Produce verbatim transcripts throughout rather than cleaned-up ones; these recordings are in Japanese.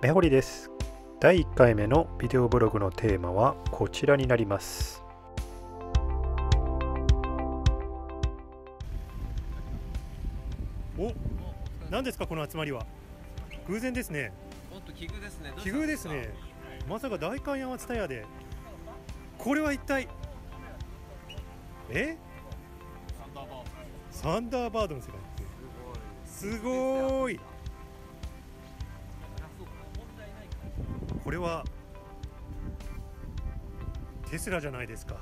根掘りです。だいいっかいめのビデオブログのテーマはこちらになります。お、何ですかこの集まりは。偶然ですね。 もっと奇遇ですね。 奇遇ですね。まさか代官山蔦屋で。これは一体えサンダーバードの世界ってすごーい。これはテスラじゃないですか。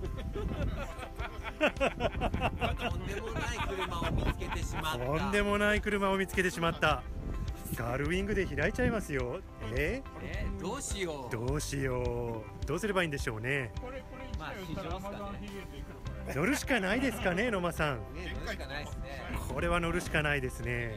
とんでもない車を見つけてしまった。 とんでもない車を見つけてしまった。ガルウィングで開いちゃいますよ。ええー、どうしよう。 どうしよう。どうすればいいんでしょうね。 まあ市場ですかね。 乗るしかないですかね、野間さん。 ね、乗るしかないですね。 これは乗るしかないですね。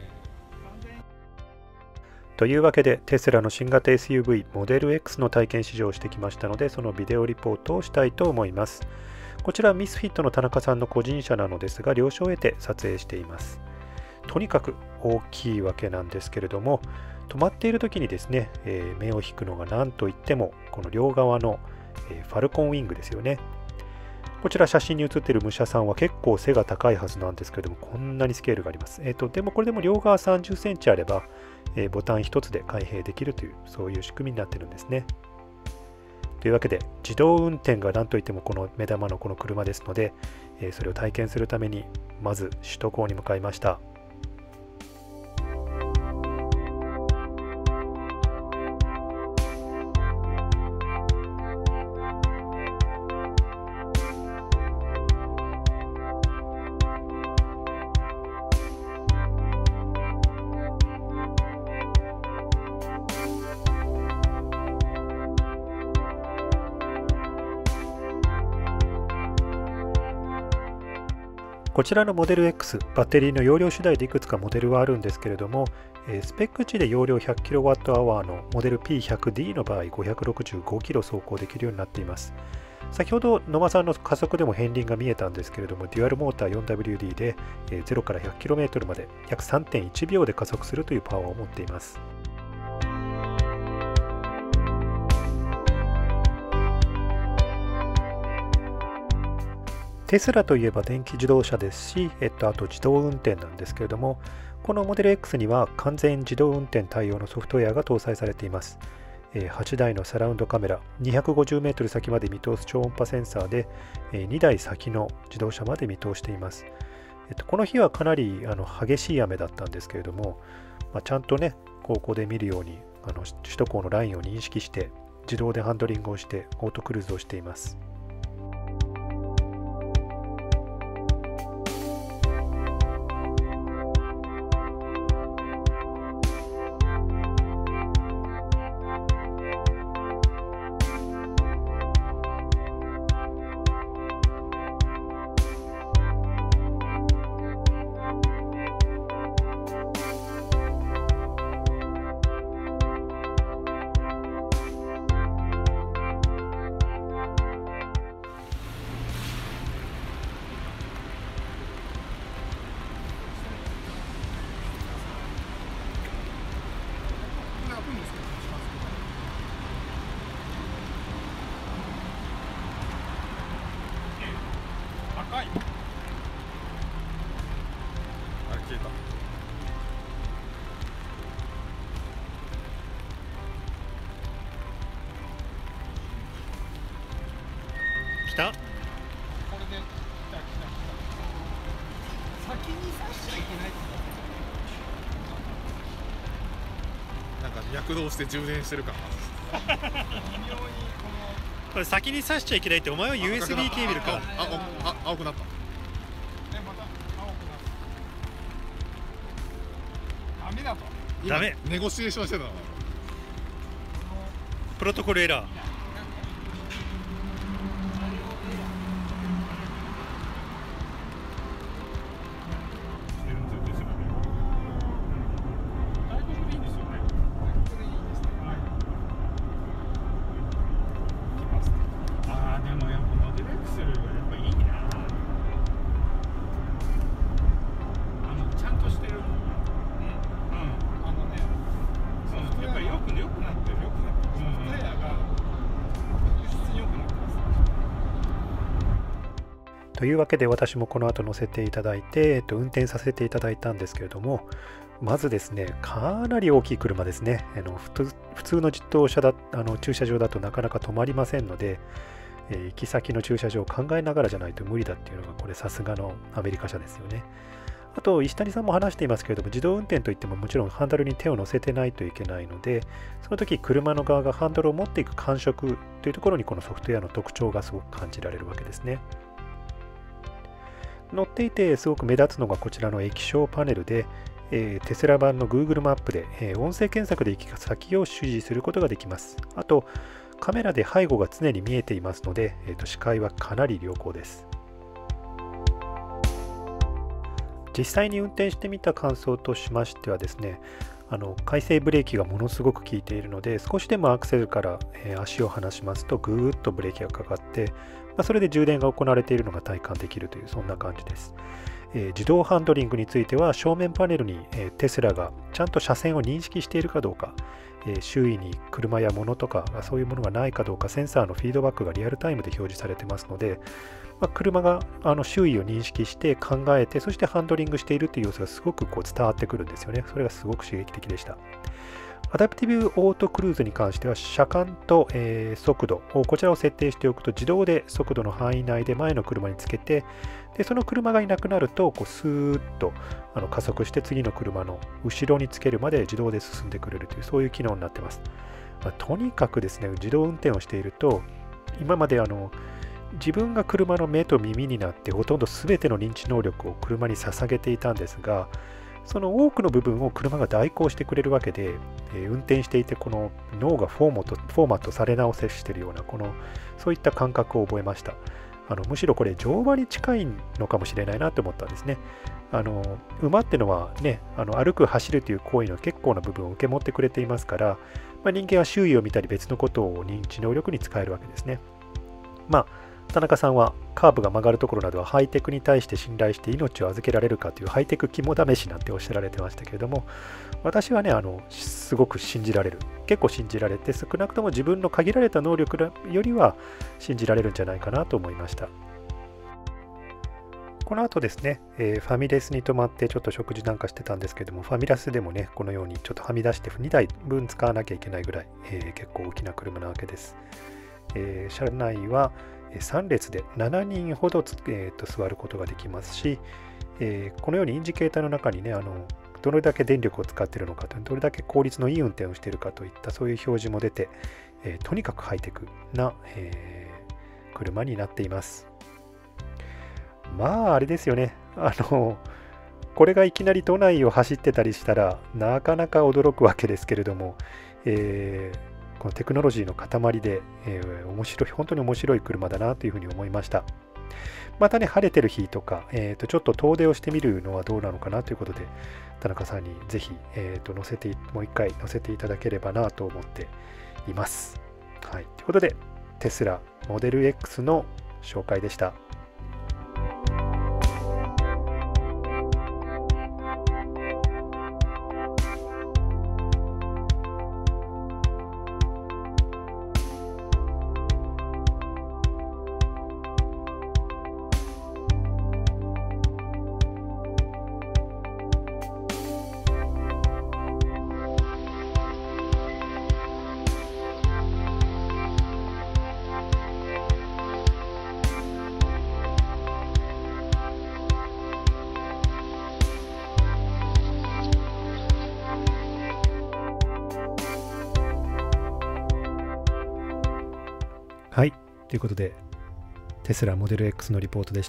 というわけでテスラの新型 エスユーブイ モデル X の体験試乗をしてきましたので、そのビデオリポートをしたいと思います。こちらミスフィットの田中さんの個人車なのですが、了承を得て撮影しています。とにかく大きいわけなんですけれども、止まっている時にですね、えー、目を引くのが何といってもこの両側の、えー、ファルコンウィングですよね。こちら写真に写っている武者さんは結構背が高いはずなんですけれども、こんなにスケールがあります。えーと、でもこれでも両側さんじゅっセンチあれば、えー、ボタンひとつで開閉できるという、そういう仕組みになっているんですね。というわけで自動運転が何といってもこの目玉のこの車ですので、えー、それを体験するためにまず首都高に向かいました。こちらのモデル X、バッテリーの容量次第でいくつかモデルはあるんですけれども、スペック値で容量 ひゃくキロワットアワー のモデル ピーひゃくディー の場合、ごひゃくろくじゅうごキロ走行できるようになっています。先ほど野間さんの加速でも片輪が見えたんですけれども、デュアルモーター フォーダブリューディー でゼロから ひゃくキロメートル まで約 さんてんいちびょうで加速するというパワーを持っています。テスラといえば電気自動車ですし、えっと、あと自動運転なんですけれども、このモデル X には完全自動運転対応のソフトウェアが搭載されています。はちだいのサラウンドカメラ、にひゃくごじゅうメートル先まで見通す超音波センサーで、にだい先の自動車まで見通しています。えっと、この日はかなりあの激しい雨だったんですけれども、まあ、ちゃんとね、高校で見るようにあの首都高のラインを認識して、自動でハンドリングをしてオートクルーズをしています。 赤い。あれ消えた。 来た。 これで来た来た来た。先に刺しちゃいけないって。なんか躍動して充電してる感が。微妙にこの。 これ先に挿しちゃいけないって、お前は ユーエスビー ケーブルか。 あ、あ、あ、青くなった。え、また青くなった。ダメだと。 ダメ。 ネゴシエーションしてたの。 プロトコルエラー。 よくというわけで私もこの後乗せていただいて、えっと、運転させていただいたんですけれども、まずですね、かなり大きい車ですね。あの普通普通の自動車だあの駐車場だとなかなか止まりませんので、えー行き先の駐車場を考えながらじゃないと無理だっていうのが、これさすがのアメリカ車ですよね。あと、石谷さんも話していますけれども、自動運転といってももちろんハンドルに手を乗せてないといけないので、その時車の側がハンドルを持っていく感触というところにこのソフトウェアの特徴がすごく感じられるわけですね。乗っていてすごく目立つのがこちらの液晶パネルで、えーテスラ版の Google マップで、えー音声検索で行き先を指示することができます。あと、カメラで背後が常に見えていますので、えーと視界はかなり良好です。実際に運転してみた感想としましてはですね、あの回生ブレーキがものすごく効いているので、少しでもアクセルから、えー足を離しますとぐーっとブレーキがかかって、まあ、それで充電が行われているのが体感できるという、そんな感じです。えー自動ハンドリングについては、正面パネルに、えーテスラがちゃんと車線を認識しているかどうか、えー周囲に車や物とかそういうものがないかどうか、センサーのフィードバックがリアルタイムで表示されてますので、まあ、車があの周囲を認識して考えて、そしてハンドリングしているという様子がすごくこう伝わってくるんですよね。それがすごく刺激的でした。アダプティブオートクルーズに関しては、車間と、えー速度をこちらを設定しておくと、自動で速度の範囲内で前の車につけて、でその車がいなくなるとこうスーッとあの加速して次の車の後ろにつけるまで自動で進んでくれるという、そういう機能になっています。まあ、とにかくですね、自動運転をしていると、今まであの自分が車の目と耳になってほとんど全ての認知能力を車に捧げていたんですが、その多くの部分を車が代行してくれるわけで、えー運転していてこの脳がフォーマット、フォーマットされ直せしているような、このそういった感覚を覚えました。あのむしろこれ乗馬に近いのかもしれないなと思ったんですね。あの馬ってのはね、あの歩く走るという行為の結構な部分を受け持ってくれていますから、まあ、人間は周囲を見たり別のことを認知能力に使えるわけですね。まあ田中さんはカーブが曲がるところなどはハイテクに対して信頼して命を預けられるかというハイテク肝試しなんておっしゃられてましたけれども、私はね、あのすごく信じられる、結構信じられて、少なくとも自分の限られた能力よりは信じられるんじゃないかなと思いました。この後ですね、えーファミレスに泊まってちょっと食事なんかしてたんですけども、ファミレスでもね、このようにちょっとはみ出してにだいぶん使わなきゃいけないぐらい、えー結構大きな車なわけです。えー車内はえーさん列でしちにんほどつ、えーと座ることができますし、えーこのようにインジケーターの中にね、あのどれだけ電力を使っているのかと、どれだけ効率のいい運転をしているかといったそういう表示も出て、えーとにかくハイテクな、えー車になっています。まああれですよね、あのこれがいきなり都内を走ってたりしたらなかなか驚くわけですけれども、えーこのテクノロジーの塊で、えー面白い、本当に面白い車だなというふうに思いました。またね、晴れてる日とか、えーとちょっと遠出をしてみるのはどうなのかなということで、田中さんにぜひ、えーと乗せて、もう一回乗せていただければなと思っています。はい、ということで、テスラモデル X の紹介でした。はい、ということで、テスラモデル X のリポートでした。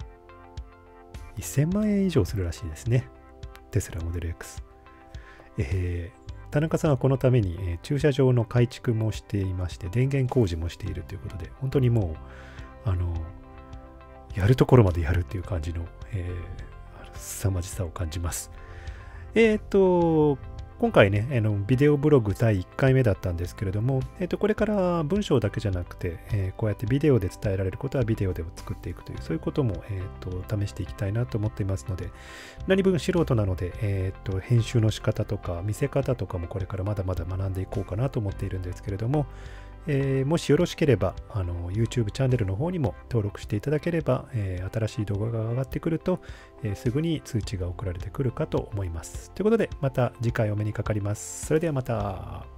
せんまんえん以上するらしいですね、テスラモデル X。えー、田中さんはこのために、えー駐車場の改築もしていまして、電源工事もしているということで、本当にもう、あの、やるところまでやるっていう感じの、えー、凄まじさを感じます。えっと、今回ね、あのビデオブログだいいっかいめだったんですけれども、えっと、これから文章だけじゃなくて、えーこうやってビデオで伝えられることはビデオで作っていくという、そういうことも、えーと試していきたいなと思っていますので、何分素人なので、えーと編集の仕方とか見せ方とかもこれからまだまだ学んでいこうかなと思っているんですけれども、 えーもしよろしければあの YouTube チャンネルの方にも登録していただければ、えー新しい動画が上がってくると、えーすぐに通知が送られてくるかと思います。ということでまた次回お目にかかります。それではまた。